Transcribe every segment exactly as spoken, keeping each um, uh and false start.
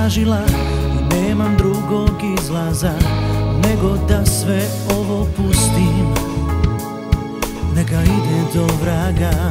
tražila i nemam drugog izlaza nego da sve ovo pustim, neka ide do vraga.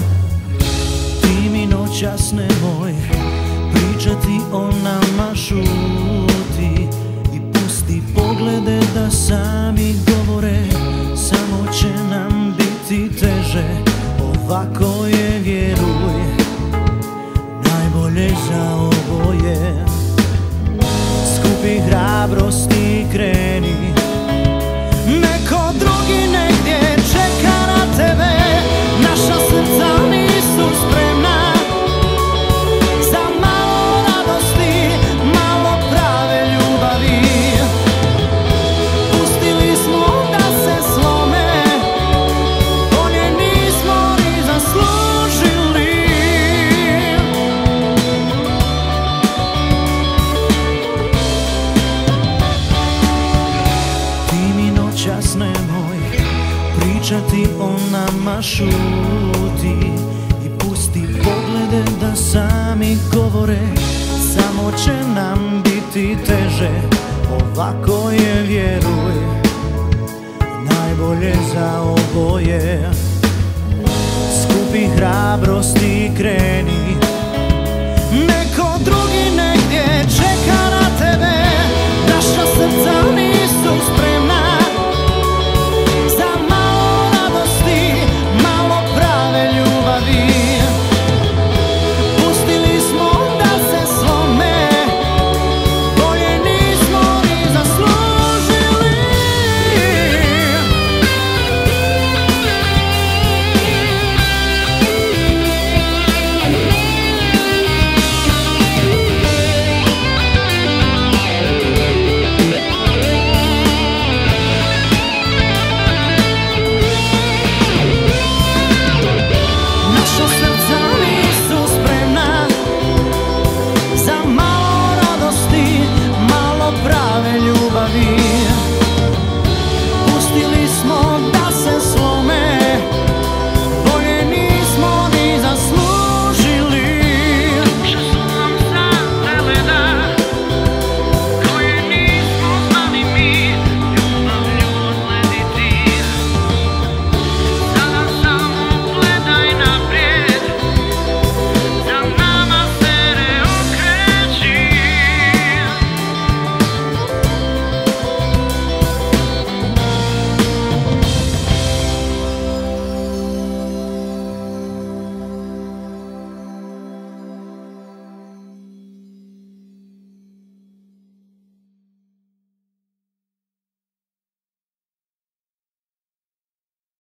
Ti mi noćas nemoj pričati o nama, šuti i pusti poglede da sami govore, samo će nam biti teže, ovako je, vjeruj, najbolje za oboje. Skupi hrabrosti i kreni, neko drugi negdje čeka na tebe, naša srca nisu spremna za malo radosti, malo prave ljubavi. Pustili smo da se slome, bolje nismo ni zaslužili. Ti mi noćas nemoj pričati o nama, šuti i pusti poglede da sami govore, samo će nam biti teže, ovako je, vjeruj, najbolje za oboje. Skupi hrabrosti i kreni,